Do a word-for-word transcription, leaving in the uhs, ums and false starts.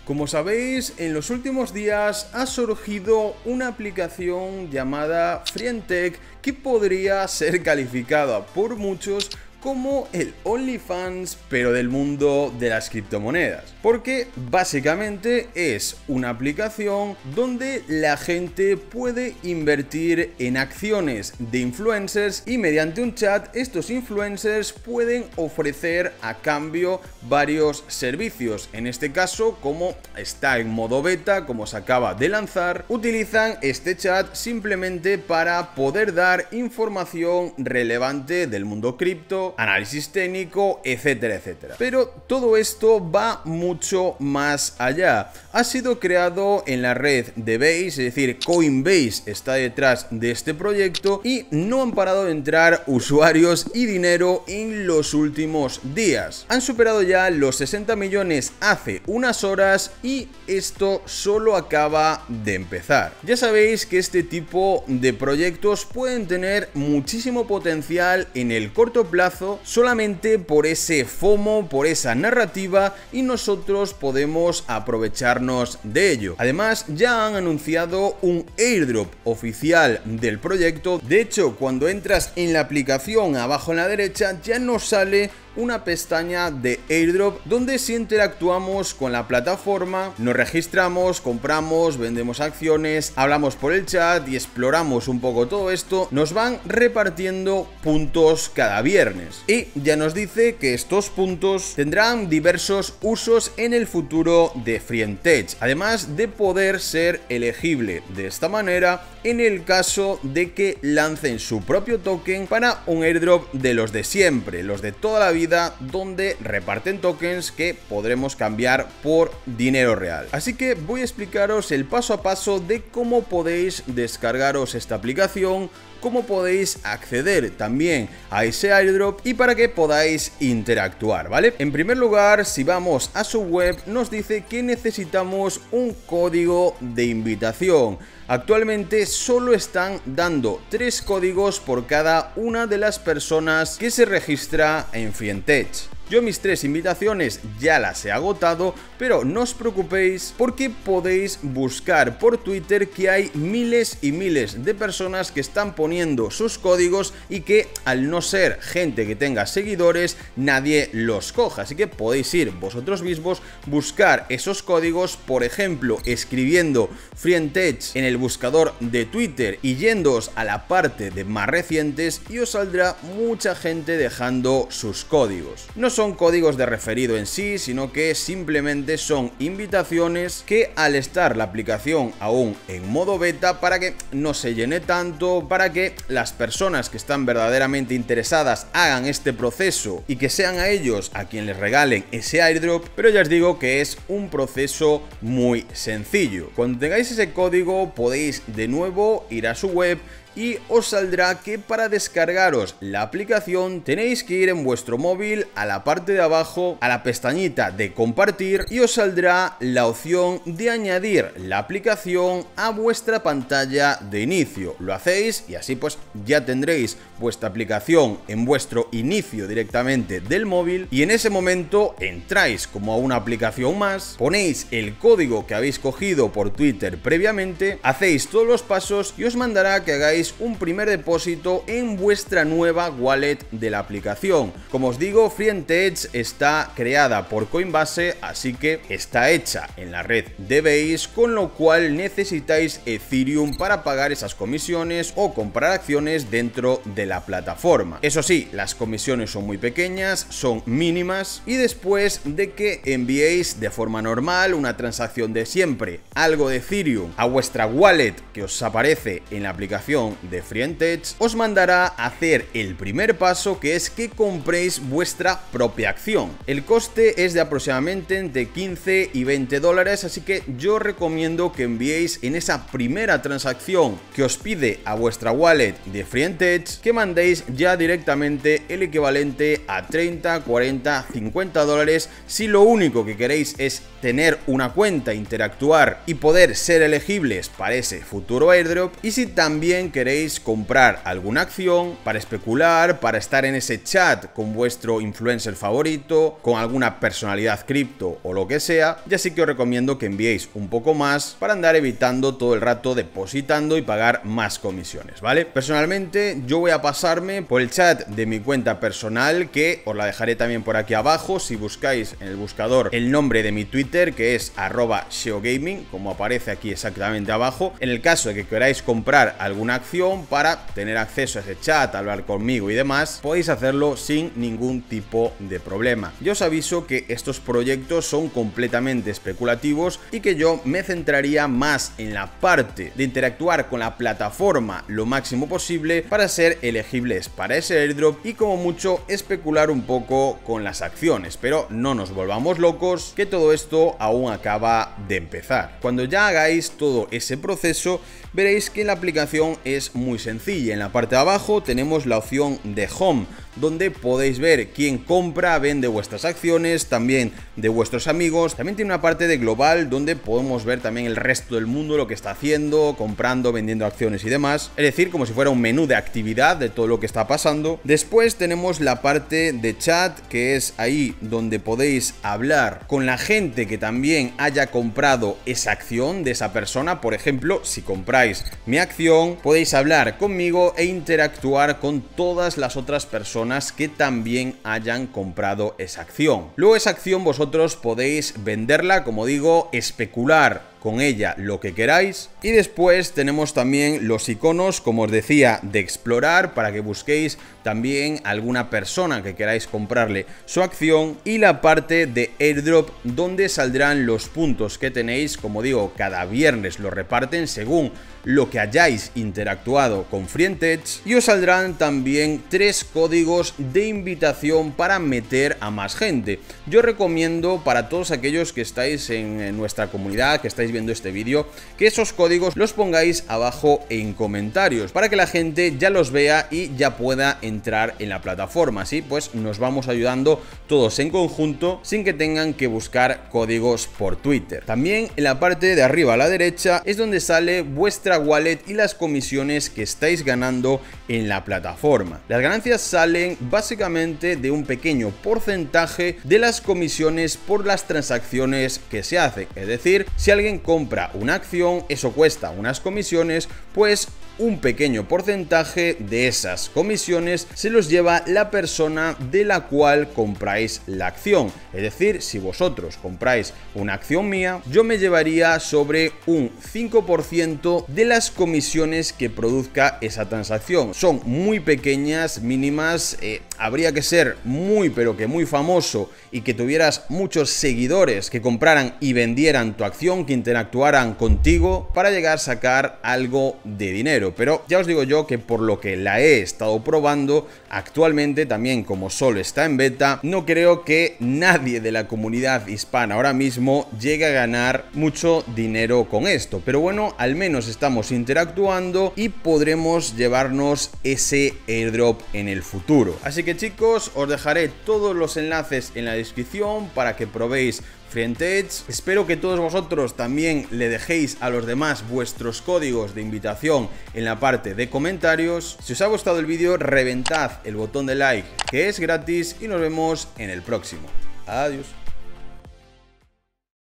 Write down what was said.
Como sabéis, en los últimos días ha surgido una aplicación llamada Friendtech que podría ser calificada por muchos como el OnlyFans, pero del mundo de las criptomonedas, porque básicamente es una aplicación donde la gente puede invertir en acciones de influencers y mediante un chat estos influencers pueden ofrecer a cambio varios servicios. En este caso, como está en modo beta, como se acaba de lanzar, utilizan este chat simplemente para poder dar información relevante del mundo cripto, análisis técnico, etcétera, etcétera. Pero todo esto va mucho más allá. Ha sido creado en la red de Base, es decir, Coinbase está detrás de este proyecto y no han parado de entrar usuarios y dinero en los últimos días. Han superado ya los sesenta millones hace unas horas y esto solo acaba de empezar. Ya sabéis que este tipo de proyectos pueden tener muchísimo potencial en el corto plazo solamente por ese FOMO, por esa narrativa, y nosotros podemos aprovecharnos de ello. Además, ya han anunciado un airdrop oficial del proyecto. De hecho, cuando entras en la aplicación abajo en la derecha ya nos sale una pestaña de airdrop donde si interactuamos con la plataforma, nos registramos, compramos, vendemos acciones, hablamos por el chat y exploramos un poco todo esto, nos van repartiendo puntos cada viernes. Y ya nos dice que estos puntos tendrán diversos usos en el futuro de Friendtech, además de poder ser elegible de esta manera en el caso de que lancen su propio token para un airdrop de los de siempre, los de toda la vida, donde reparten tokens que podremos cambiar por dinero real. Así que voy a explicaros el paso a paso de cómo podéis descargaros esta aplicación, cómo podéis acceder también a ese airdrop y para que podáis interactuar, ¿vale? En primer lugar, si vamos a su web, nos dice que necesitamos un código de invitación. Actualmente solo están dando tres códigos por cada una de las personas que se registra en Friendtech. Yo mis tres invitaciones ya las he agotado, pero no os preocupéis porque podéis buscar por Twitter que hay miles y miles de personas que están poniendo sus códigos y que al no ser gente que tenga seguidores nadie los coja, así que podéis ir vosotros mismos, buscar esos códigos, por ejemplo escribiendo Friendtech en el buscador de Twitter y yéndoos a la parte de más recientes y os saldrá mucha gente dejando sus códigos. No son códigos de referido en sí, sino que simplemente son invitaciones que al estar la aplicación aún en modo beta, para que no se llene tanto, para que las personas que están verdaderamente interesadas hagan este proceso y que sean a ellos a quien les regalen ese airdrop, pero ya os digo que es un proceso muy sencillo. Cuando tengáis ese código podéis de nuevo ir a su web y os saldrá que para descargaros la aplicación tenéis que ir en vuestro móvil a la parte de abajo, a la pestañita de compartir, y os saldrá la opción de añadir la aplicación a vuestra pantalla de inicio. Lo hacéis y así pues ya tendréis vuestra aplicación en vuestro inicio directamente del móvil, y en ese momento entráis como a una aplicación más, ponéis el código que habéis cogido por Twitter previamente, hacéis todos los pasos y os mandará que hagáis un primer depósito en vuestra nueva wallet de la aplicación. Como os digo, Friendtech está creada por Coinbase, así que está hecha en la red de Base, con lo cual necesitáis Ethereum para pagar esas comisiones o comprar acciones dentro de la plataforma. Eso sí, las comisiones son muy pequeñas, son mínimas, y después de que enviéis de forma normal una transacción de siempre algo de Ethereum a vuestra wallet que os aparece en la aplicación de Friendtech, os mandará a hacer el primer paso, que es que compréis vuestra propia acción. El coste es de aproximadamente entre quince y veinte dólares, así que yo recomiendo que enviéis en esa primera transacción que os pide a vuestra wallet de Friendtech, que mandéis ya directamente el equivalente a treinta, cuarenta, cincuenta dólares si lo único que queréis es tener una cuenta, interactuar y poder ser elegibles para ese futuro airdrop, y si también queréis queréis comprar alguna acción, para especular, para estar en ese chat con vuestro influencer favorito, con alguna personalidad cripto o lo que sea, ya sí que os recomiendo que enviéis un poco más para andar evitando todo el rato depositando y pagar más comisiones, ¿vale? Personalmente yo voy a pasarme por el chat de mi cuenta personal, que os la dejaré también por aquí abajo si buscáis en el buscador el nombre de mi Twitter, que es arroba sheogaming, como aparece aquí exactamente abajo. En el caso de que queráis comprar alguna acción para tener acceso a ese chat, hablar conmigo y demás, podéis hacerlo sin ningún tipo de problema. Yo os aviso que estos proyectos son completamente especulativos y que yo me centraría más en la parte de interactuar con la plataforma lo máximo posible para ser elegibles para ese airdrop y como mucho especular un poco con las acciones, pero no nos volvamos locos, que todo esto aún acaba de empezar. Cuando ya hagáis todo ese proceso, veréis que la aplicación es muy sencilla. En la parte de abajo tenemos la opción de Home, donde podéis ver quién compra, vende vuestras acciones, también de vuestros amigos. También tiene una parte de global donde podemos ver también el resto del mundo, lo que está haciendo, comprando, vendiendo acciones y demás. Es decir, como si fuera un menú de actividad de todo lo que está pasando. Después tenemos la parte de chat, que es ahí donde podéis hablar con la gente que también haya comprado esa acción de esa persona. Por ejemplo, si compráis mi acción, podéis hablar conmigo e interactuar con todas las otras personas que también hayan comprado esa acción. Luego esa acción vosotros podéis venderla, como digo, especular con ella lo que queráis. Y después tenemos también los iconos, como os decía, de explorar, para que busquéis también alguna persona que queráis comprarle su acción, y la parte de airdrop, donde saldrán los puntos que tenéis. Como digo, cada viernes lo reparten según lo que hayáis interactuado con Friendtech, y os saldrán también tres códigos de invitación para meter a más gente. Yo recomiendo para todos aquellos que estáis en nuestra comunidad, que estáis viendo este vídeo, que esos códigos los pongáis abajo en comentarios para que la gente ya los vea y ya pueda entrar en la plataforma. Así pues nos vamos ayudando todos en conjunto sin que tengan que buscar códigos por Twitter. También en la parte de arriba a la derecha es donde sale vuestra wallet y las comisiones que estáis ganando en la plataforma. Las ganancias salen básicamente de un pequeño porcentaje de las comisiones por las transacciones que se hacen. Es decir, si alguien compra una acción, eso cuesta unas comisiones, pues un pequeño porcentaje de esas comisiones se los lleva la persona de la cual compráis la acción. Es decir, si vosotros compráis una acción mía, yo me llevaría sobre un cinco por ciento de las comisiones que produzca esa transacción. Son muy pequeñas, mínimas. eh, habría que ser muy pero que muy famoso y que tuvieras muchos seguidores que compraran y vendieran tu acción, que interactuaran contigo para llegar a sacar algo de dinero. Pero ya os digo yo que por lo que la he estado probando actualmente, también como solo está en beta, no creo que nadie de la comunidad hispana ahora mismo llegue a ganar mucho dinero con esto. Pero bueno, al menos estamos interactuando y podremos llevarnos ese airdrop en el futuro. Así que chicos, os dejaré todos los enlaces en la descripción para que probéis Friendtech. Espero que todos vosotros también le dejéis a los demás vuestros códigos de invitación en la parte de comentarios. Si os ha gustado el vídeo, reventad el botón de like, que es gratis, y nos vemos en el próximo. Adiós.